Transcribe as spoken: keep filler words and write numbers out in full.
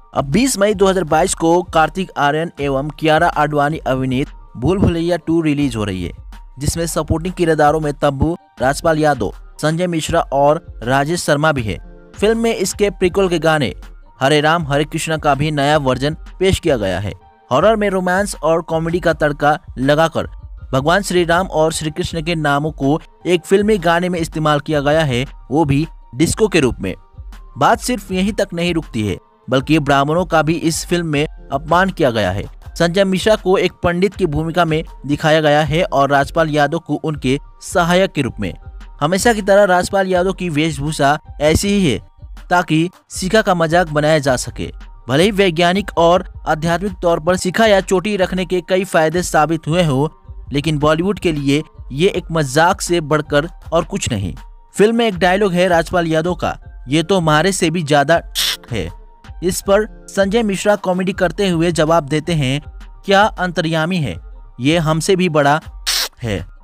अब बीस मई दो हज़ार बाईस को कार्तिक आर्यन एवं कियारा आडवाणी अभिनीत भूल भुलैया टू रिलीज हो रही है, जिसमें सपोर्टिंग किरदारों में तब्बू, राजपाल यादव, संजय मिश्रा और राजेश शर्मा भी है। फिल्म में इसके प्रीक्वल के गाने हरे राम हरे कृष्णा का भी नया वर्जन पेश किया गया है। हॉरर में रोमांस और कॉमेडी का तड़का लगाकर भगवान श्री राम और श्री कृष्ण के नामों को एक फिल्मी गाने में इस्तेमाल किया गया है, वो भी डिस्को के रूप में। बात सिर्फ यहीं तक नहीं रुकती है, बल्कि ब्राह्मणों का भी इस फिल्म में अपमान किया गया है। संजय मिश्रा को एक पंडित की भूमिका में दिखाया गया है और राजपाल यादव को उनके सहायक के रूप में। हमेशा की तरह राजपाल यादव की वेशभूषा ऐसी ही है ताकि शिखा का मजाक बनाया जा सके। भले ही वैज्ञानिक और आध्यात्मिक तौर पर शिखा या चोटी रखने के कई फायदे साबित हुए हो, लेकिन बॉलीवुड के लिए ये एक मजाक से बढ़कर और कुछ नहीं। फिल्म में एक डायलॉग है राजपाल यादव का, ये तो हमारे से भी ज्यादा है। इस पर संजय मिश्रा कॉमेडी करते हुए जवाब देते हैं, क्या अंतर्यामी है, ये हमसे भी बड़ा है।